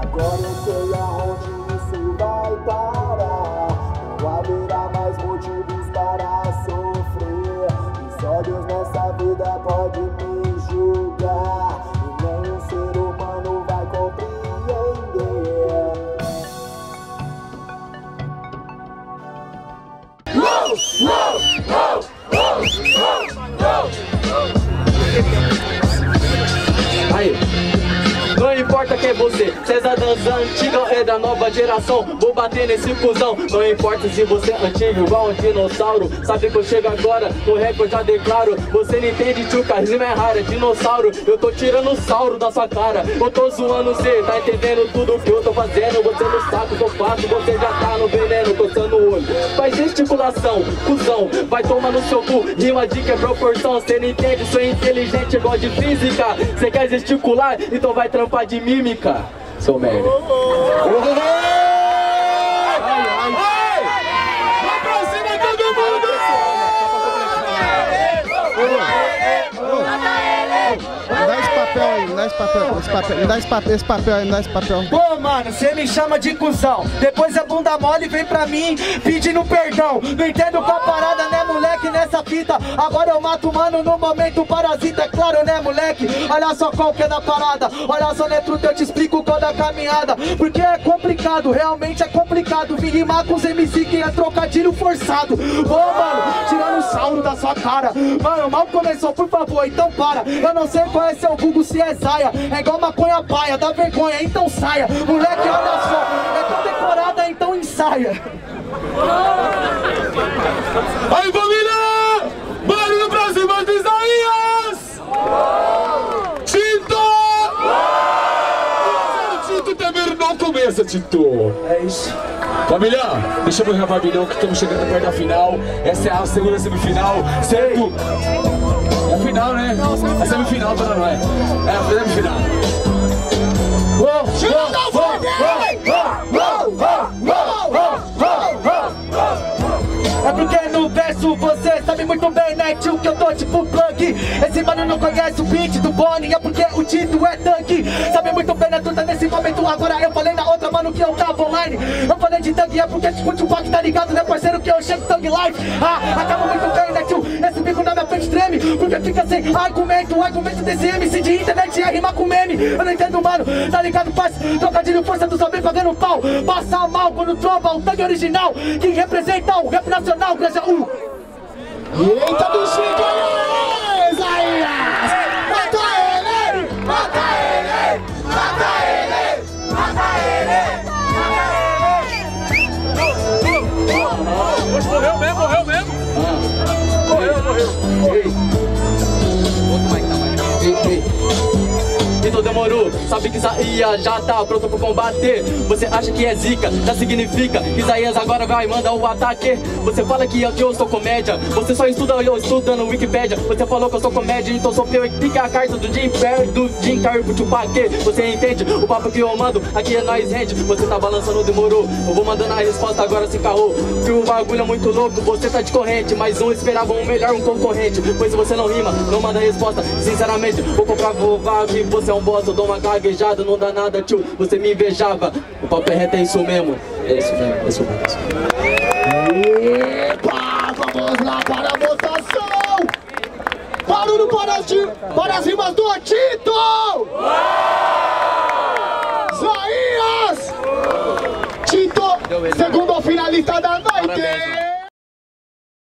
Agora eu sei aonde isso vai parar. Não haverá mais motivos para sofrer. E só Deus nessa vida pode me julgar. E nenhum ser humano vai compreender. Aí, não importa quem é você, se é da dança antiga ou é da nova geração, vou bater nesse cuzão. Não importa se você é antigo igual um dinossauro, sabe que eu chego agora, no recorde já declaro. Você não entende, tio, que a rima é rara, dinossauro. Eu tô tirando o sauro da sua cara. Eu tô zoando você, tá entendendo tudo que eu tô fazendo. Você no saco que eu faço, você já tá no veneno, coçando o olho. Faz gesticulação, cuzão, vai tomar no seu cu. Rima de que é proporção, cê não entende, sou inteligente igual de física. Cê quer gesticular, então vai trampar de mímica, seu merda. Vai pra cima todo mundo! Me dá esse papel aí, me dá esse papel, me dá esse papel aí, me dá esse papel. Pô, mano, cê me chama de cuzão, depois a bunda mole vem pra mim pedindo perdão. Não entendo qual parada, né, moleque, nessa fita. Agora eu mato, mano, no momento parasita. É claro, né, moleque, olha só qual que é da parada. Olha só, né, truta, eu te explico qual da caminhada. Porque é complicado, realmente é complicado vir rimar com os MC que é trocadilho forçado. Pô, mano, tirando o sauro da sua cara. Mano, mal começou, por favor, então para. Eu não sei qual é seu vulgo, se é zaia. É igual maconha paia, dá vergonha, então saia. Moleque, olha só, é tão decorada, então ensaia. Aí, família! Barulho pra cima do Isaías! Tito! Tito também não começa, Tito. É isso. Família, deixa eu gravar milhão que estamos chegando perto da final. Essa é a segunda semifinal, certo? É a final, né? A semifinal para nós. É a semifinal. É porque no verso você sabe muito bem, né, tio, que eu tô tipo plug. Esse mano não conhece o beat do Bonnie, é porque o Tito é tanque. Sabe muito bem, né, tu tá nesse momento agora. Eu falei na outra, mano, que eu tava online. Eu falei de tanque, é porque tipo, o Pac tá ligado, né, parceiro, que eu chego Thug Life. Acaba muito bem, né, tio, esse bico na minha frente treme. Porque fica sem argumento, o argumento desse MC de internet é rimar com meme. Eu não entendo, mano, tá ligado, parceiro? Trocadilho, força do saber pagando pau. Passa mal quando tromba o Thug original, que representa o rap nacional, Graja U. Eita, bichinho, Isaías! Mata ele! Mata ele! Mata ele! Mata ele! Hoje morreu mesmo, morreu mesmo. Morreu. Então demorou, sabe que Isaías já tá pronto pra combater. Você acha que é zica, já significa que Isaías agora vai mandar o ataque. Você fala que eu sou comédia, você só estuda eu estudo no Wikipedia. Você falou que eu sou comédia, então sou eu e pica a carta do Jim Carrey pro Tupac. Você entende o papo que eu mando, aqui é nós rende. Você tá balançando, demorou, eu vou mandando a resposta, agora se carrou. Que o bagulho é muito louco, você tá de corrente, mas um esperava um melhor, um concorrente. Pois você não rima, não manda resposta, sinceramente vou comprar que você é um bosta, eu dou uma gaguejada, não dá nada, tio, você me invejava. O papo é reto, é isso mesmo. É isso mesmo, é isso mesmo. Epa, vamos lá para a votação! Barulho para as rimas do Tito! Isaías! Tito, segundo finalista da noite!